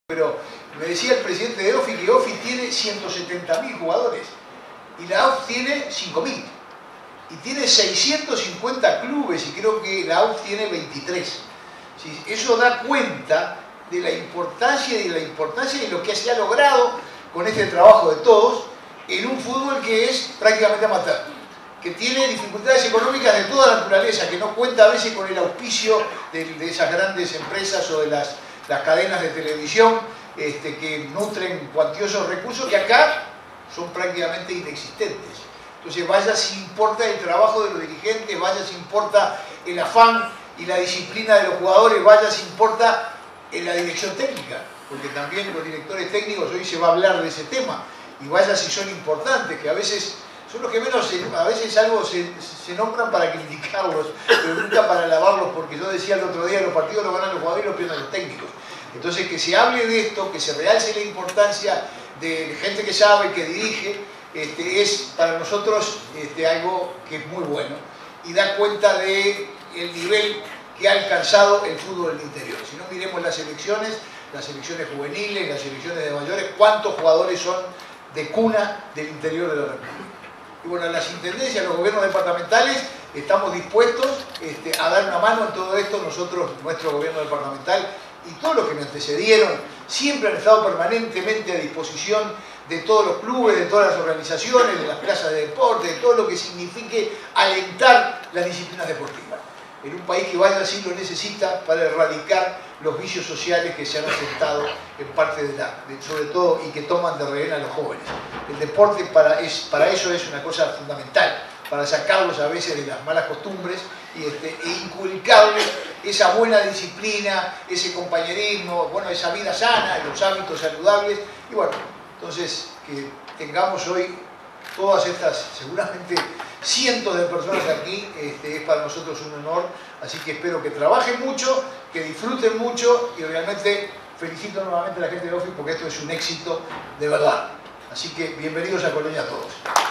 Pero me decía el presidente de OFI que OFI tiene 170.000 jugadores y la AUF tiene 5.000 y tiene 650 clubes y creo que la AUF tiene 23. Eso da cuenta de la importancia y de lo que se ha logrado con este trabajo de todos en un fútbol que es prácticamente amateur, que tiene dificultades económicas de toda naturaleza, que no cuenta a veces con el auspicio de esas grandes empresas o de las cadenas de televisión que nutren cuantiosos recursos que acá son prácticamente inexistentes. Entonces vaya si importa el trabajo de los dirigentes, vaya si importa el afán y la disciplina de los jugadores, vaya si importa la dirección técnica, porque también los directores técnicos hoy se va a hablar de ese tema, y vaya si son importantes, que a veces son los que menos, a veces algo se nombran para criticarlos, pero nunca para alabarlos, porque yo decía el otro día, los partidos los ganan los jugadores y los pierden los técnicos. Entonces que se hable de esto, que se realce la importancia de gente que sabe, que dirige, es para nosotros algo que es muy bueno y da cuenta del nivel que ha alcanzado el fútbol del interior. Si no, miremos las selecciones juveniles, las selecciones de mayores, cuántos jugadores son de cuna del interior de la República. Y bueno, las intendencias, los gobiernos departamentales, estamos dispuestos a dar una mano en todo esto. Nosotros, nuestro gobierno departamental y todos los que me antecedieron, siempre han estado permanentemente a disposición de todos los clubes, de todas las organizaciones, de las plazas de deporte, de todo lo que signifique alentar las disciplinas deportivas. En un país que vaya así lo necesita para erradicar los vicios sociales que se han asentado en parte sobre todo, y que toman de rehén a los jóvenes. El deporte para eso es una cosa fundamental, para sacarlos a veces de las malas costumbres e inculcarles esa buena disciplina, ese compañerismo, bueno, esa vida sana, los hábitos saludables. Y bueno, entonces que tengamos hoy todas estas, seguramente cientos de personas aquí, es para nosotros un honor, así que espero que trabajen mucho, que disfruten mucho y realmente felicito nuevamente a la gente de OFI porque esto es un éxito de verdad. Así que bienvenidos a Colonia a todos.